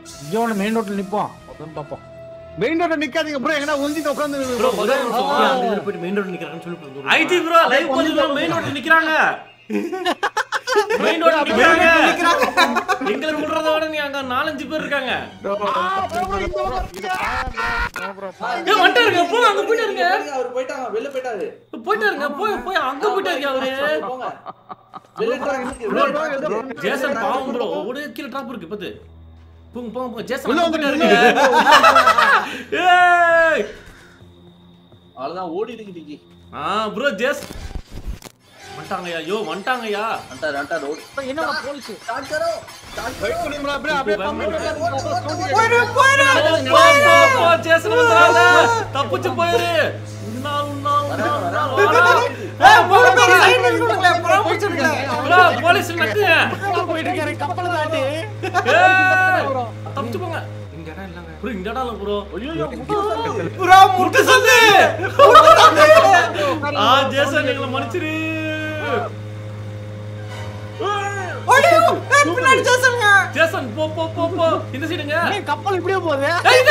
இங்க மெயின் ரோட்ல நிப்போம் அதான் பாப்போம். மெயின் ரோட்ல நிக்காதீங்க ப்ரோ, எங்கனா ஒளிஞ்சிட்டு உட்கார்ந்து ப்ரோ அந்த இதுல போய் மெயின் ரோட்ல நிக்கறாங்கன்னு சொல்லி ஐடி ப்ரோ லைவ் பண்ணி மெயின் ரோட்ல நிக்கறாங்க. மெயின் ரோட்ல நிக்கறாங்க. எங்களை குடுறத விட நீ அங்க 4-5 பேர் இருக்காங்க. ஏ வந்துட்டாருங்க, போ அங்க போயிட்டாருங்க. அவர் போய்ட்டாங்க, வெளிய போய்ட்டாரு. போயிட்டாருங்க, போய் அங்க போயிட்டாருங்க அவரு. போங்க. வெளிய போறாங்க. ஜேசன் பாவம் ப்ரோ, ஒரு கீழ டிராப் இருக்கு பாத்து. போங்க ஜேசன் உள்ள வந்துட்டாருங்க. ஏய் அவ்வளவுதான் ஓடிடுங்க டிகி. ப்ரோ ஜேஸ் வந்துட்டாங்கயா. யோ வந்துட்டாங்கயா. அண்டா ரோட். என்னடா போலீஸ் ஸ்டார்ட் करो. வெயிட் பண்ணி ப்ரோ, அப்படியே போ ஜேசன் வந்துறாங்க. தப்பிச்சு போயிரு. போலீஸ் நக்கு போயிட்டு இருக்காரு கப்பல தாண்டி. தப்பிச்சு போங்க. இங்க இடம் இல்லங்க ப்ரோ, இங்க இடம் இல்ல ப்ரோ. ப்ரோ முட்டு சந்து. ஜேசன் நீங்கள மன்னிச்சிரு. ஐயோ பின்னாடி ஜேசன்ங்க. ஜேசன் போ இந்த சைடுங்க. கப்பல் இப்படியே போகுது.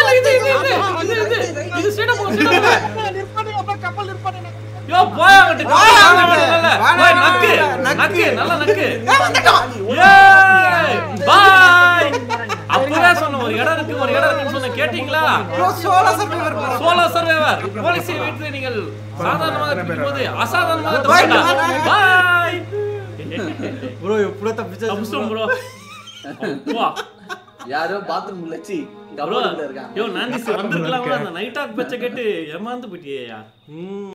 இது சைடு போ. நிப்பாட்டு அப்ப கப்பல் நிப்பாட்டு. யோ போய் அங்கட்டு. போய் நக்கு நல்லா நக்கு. ஏய் பை. அப்பவே சொன்ன ஒரு இடம் இருக்குன்னு சொன்ன கேட்டிங்களா? சோலோ சர்வைவர் போலீஸ் வீட்டுல நீங்கள் சாதாரணமாக இருக்கும்போது அசாதாரணமாக தப்பிடலாம். பை ப்ரோ எப்படியோ தப்பிச்சோம் ப்ரோ. வா யாரோ பாத்ரூம் லச்சி ப்ரோ. கப்பல்ல இருக்காங்க. யோ நான்டிஸ் வந்திருக்கலாம். அந்த நைட் டாக் பச்சை கேட்டு ஏமாந்து போயிட்டியா?